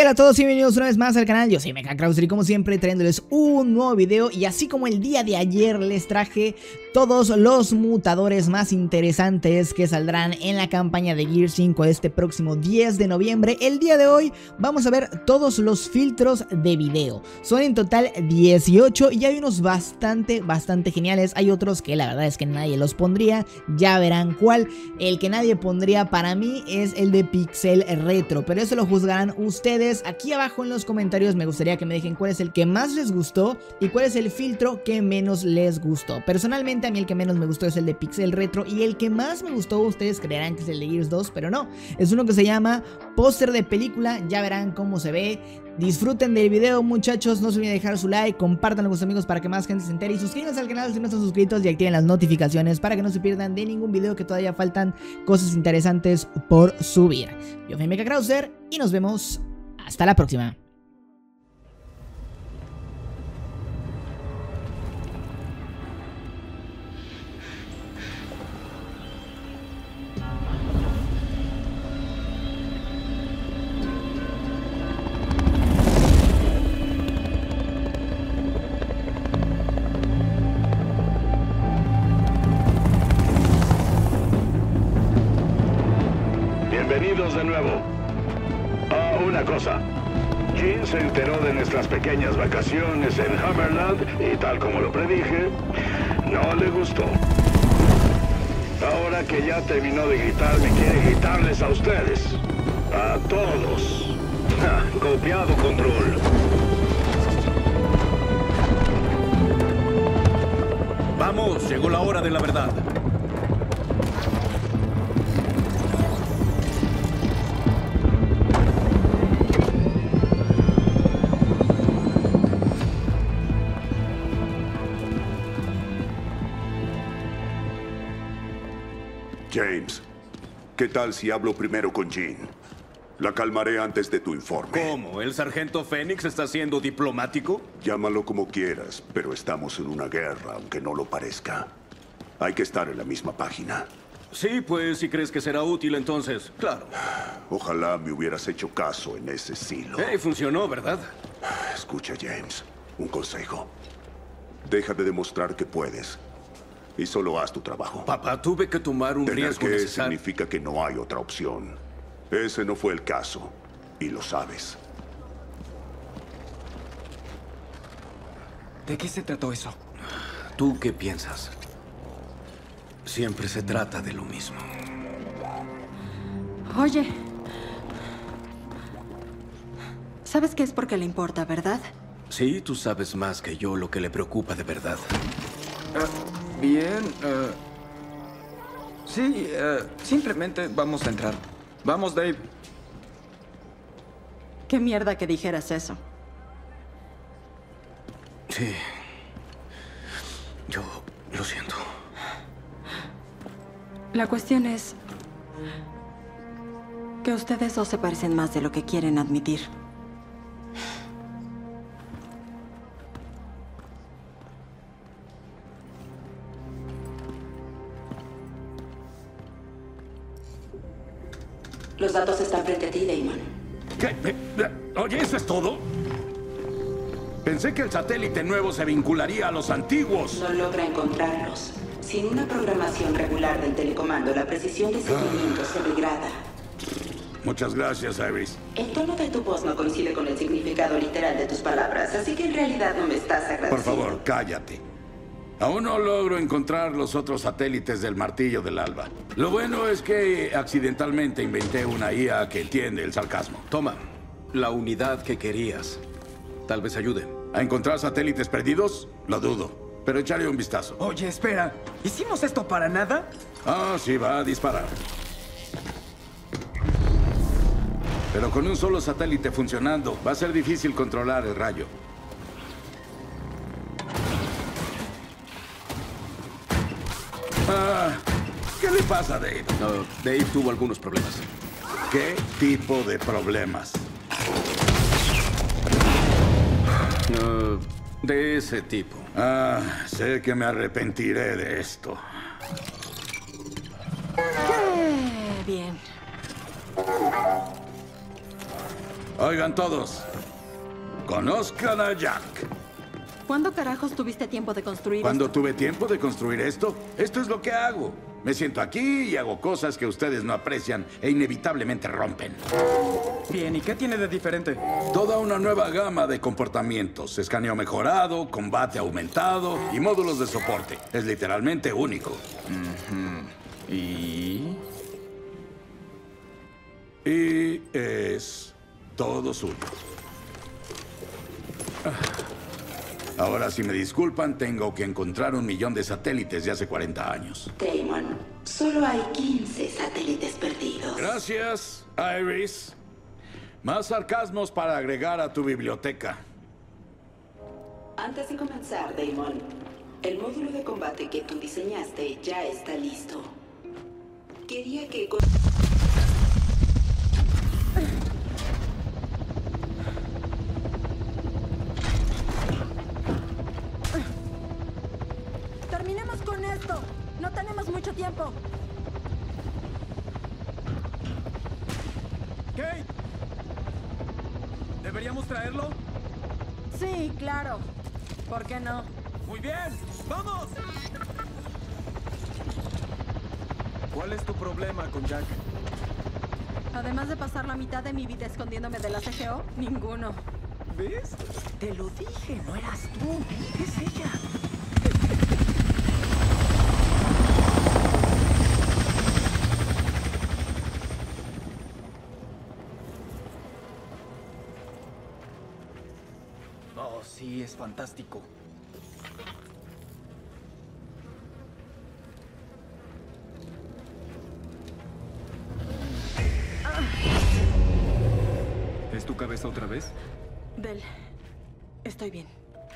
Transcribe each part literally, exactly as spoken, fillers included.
Hola a todos y bienvenidos una vez más al canal. Yo soy MechaCrowser y como siempre trayéndoles un nuevo video. Y así como el día de ayer les traje todos los mutadores más interesantes que saldrán en la campaña de Gears cinco este próximo diez de noviembre, el día de hoy vamos a ver todos los filtros de video. Son en total dieciocho y hay unos bastante, bastante geniales. Hay otros que la verdad es que nadie los pondría, ya verán cuál. El que nadie pondría para mí es el de Pixel Retro, pero eso lo juzgarán ustedes. Aquí abajo en los comentarios me gustaría que me dejen cuál es el que más les gustó y cuál es el filtro que menos les gustó. Personalmente a mí el que menos me gustó es el de Pixel Retro y el que más me gustó ustedes creerán que es el de Gears dos, pero no, es uno que se llama póster de película. Ya verán cómo se ve. Disfruten del video, muchachos, no se olviden de dejar su like, compártanlo con sus amigos para que más gente se entere y suscríbanse al canal si no están suscritos y activen las notificaciones para que no se pierdan de ningún video, que todavía faltan cosas interesantes por subir. Yo soy MechaCrowser y nos vemos hasta la próxima. Bienvenidos de nuevo. Ah, una cosa. Jean se enteró de nuestras pequeñas vacaciones en Hammerland y tal como lo predije, no le gustó. Ahora que ya terminó de gritarme, quiere gritarles a ustedes. A todos. Ja, copiado control. Vamos, llegó la hora de la verdad. James, ¿qué tal si hablo primero con Jean? La calmaré antes de tu informe. ¿Cómo? ¿El sargento Fénix está siendo diplomático? Llámalo como quieras, pero estamos en una guerra, aunque no lo parezca. Hay que estar en la misma página. Sí, pues si crees que será útil entonces, claro. Ojalá me hubieras hecho caso en ese silo. Hey, funcionó, ¿verdad? Escucha, James, un consejo. Deja de demostrar que puedes y solo haz tu trabajo. Papá, tuve que tomar un Tener riesgo que necesario. significa que no hay otra opción. Ese no fue el caso, y lo sabes. ¿De qué se trató eso? ¿Tú qué piensas? Siempre se trata de lo mismo. Oye, ¿sabes qué es porque le importa, verdad? Sí, tú sabes más que yo lo que le preocupa de verdad. Uh, bien, uh, sí, uh, simplemente vamos a entrar. Vamos, Dave. Qué mierda que dijeras eso. Sí. Yo lo siento. La cuestión es que ustedes dos se parecen más de lo que quieren admitir. Los datos están frente a ti, Damon. ¿Qué? Oye, ¿eso es todo? Pensé que el satélite nuevo se vincularía a los antiguos. No logra encontrarlos. Sin una programación regular del telecomando, la precisión de seguimiento se degrada. Muchas gracias, Iris. El tono de tu voz no coincide con el significado literal de tus palabras, así que en realidad no me estás agradeciendo. Por favor, cállate. Aún no logro encontrar los otros satélites del Martillo del Alba. Lo bueno es que accidentalmente inventé una I A que entiende el sarcasmo. Toma, la unidad que querías. Tal vez ayude. ¿A encontrar satélites perdidos? Lo dudo, pero echaré un vistazo. Oye, espera. ¿Hicimos esto para nada? Ah, sí, va a disparar. Pero con un solo satélite funcionando, va a ser difícil controlar el rayo. Ah, ¿qué le pasa a Dave? No, Dave tuvo algunos problemas. ¿Qué tipo de problemas? No, de ese tipo. Ah, sé que me arrepentiré de esto. Qué bien. Oigan todos, conozcan a Jack. ¿Cuándo carajos tuviste tiempo de construir Cuando esto? tuve tiempo de construir esto, esto es lo que hago. Me siento aquí y hago cosas que ustedes no aprecian e inevitablemente rompen. Bien, ¿y qué tiene de diferente? Toda una nueva gama de comportamientos. Escaneo mejorado, combate aumentado y módulos de soporte. Es literalmente único. Uh-huh. ¿Y...? Y es todo suyo. Ahora, si me disculpan, tengo que encontrar un millón de satélites de hace cuarenta años. Damon, solo hay quince satélites perdidos. Gracias, Iris. Más sarcasmos para agregar a tu biblioteca. Antes de comenzar, Damon, el módulo de combate que tú diseñaste ya está listo. Quería que... ¡Terminemos con esto! ¡No tenemos mucho tiempo! ¿Kate? ¿Deberíamos traerlo? Sí, claro. ¿Por qué no? ¡Muy bien! ¡Vamos! ¿Cuál es tu problema con Jack? Además de pasar la mitad de mi vida escondiéndome de la C G O, ninguno. ¿Ves? Te lo dije, no eras tú. Es ella. Oh, sí, es fantástico. ¿Es tu cabeza otra vez? Del... Estoy bien.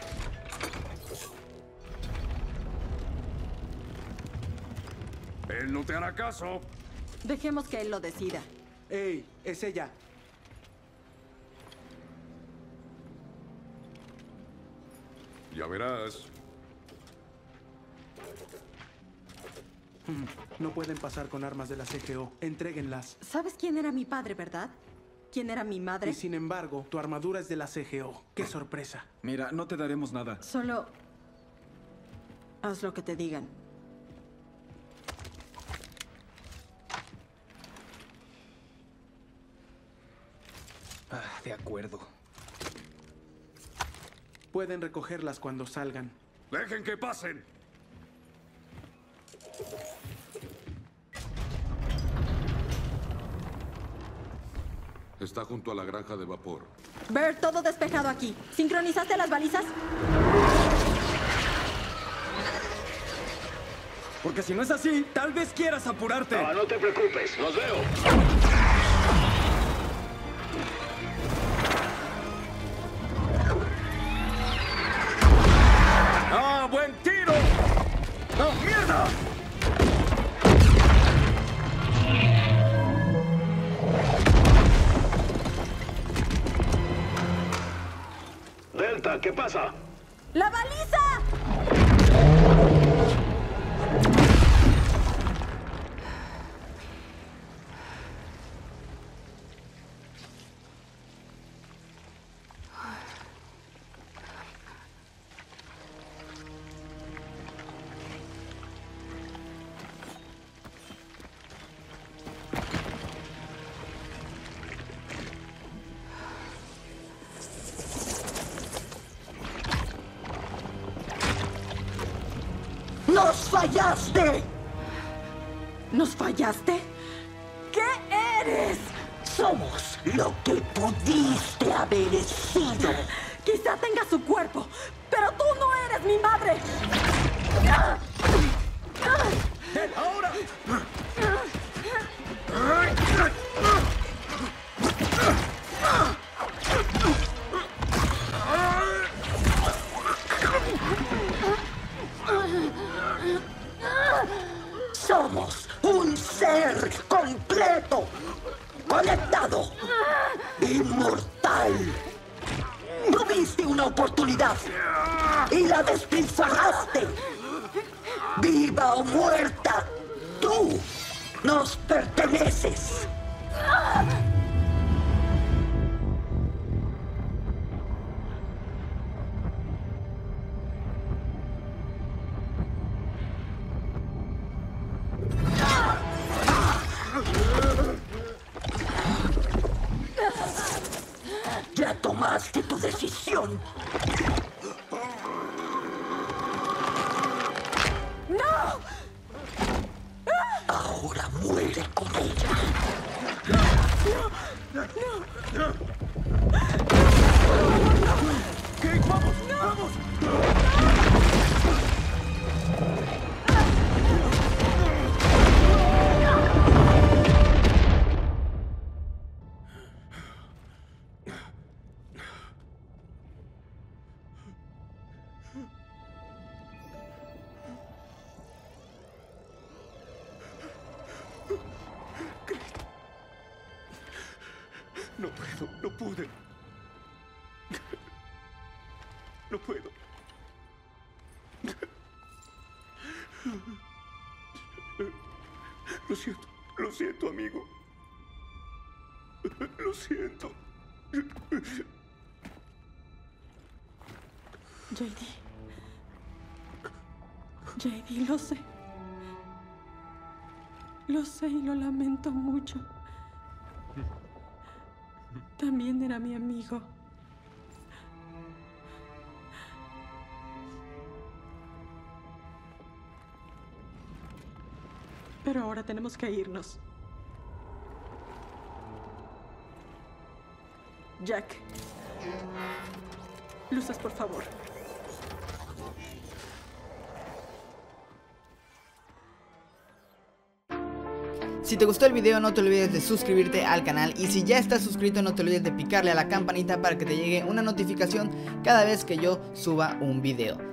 Él no te hará caso. Dejemos que él lo decida. ¡Ey! ¡Es ella! Ya verás. No pueden pasar con armas de la C G O. Entréguenlas. ¿Sabes quién era mi padre, verdad? ¿Quién era mi madre? Y sin embargo, tu armadura es de la C G O. ¡Qué sorpresa! Mira, no te daremos nada. Solo... haz lo que te digan. Ah, de acuerdo. Pueden recogerlas cuando salgan. Dejen que pasen. Está junto a la granja de vapor. Ver, todo despejado aquí. ¿Sincronizaste las balizas? Porque si no es así, tal vez quieras apurarte. No, no te preocupes, los veo. ¡Ah, buen tiro! ¡No, mierda! Delta, ¿qué pasa? ¡La baliza! ¡Nos fallaste! ¿Nos fallaste? ¿Qué eres? Somos lo que pudiste haber sido. Quizá tenga su cuerpo, pero tú no eres mi madre. ¡Ahora! Somos un ser completo, conectado, inmortal. Tuviste una oportunidad y la despilfarraste. Viva o muerta, tú nos perteneces. posición. ¡No! Ahora muere con ella. ¡No! ¡No! ¿Qué? ¡Vamos! ¡Vamos! No puedo, no pude. No puedo. Lo siento, lo siento, amigo. Lo siento. J D. J D, lo sé. Lo sé y lo lamento mucho. También era mi amigo. Pero ahora tenemos que irnos. Jack. Luces, por favor. Si te gustó el video no te olvides de suscribirte al canal y si ya estás suscrito no te olvides de picarle a la campanita para que te llegue una notificación cada vez que yo suba un video.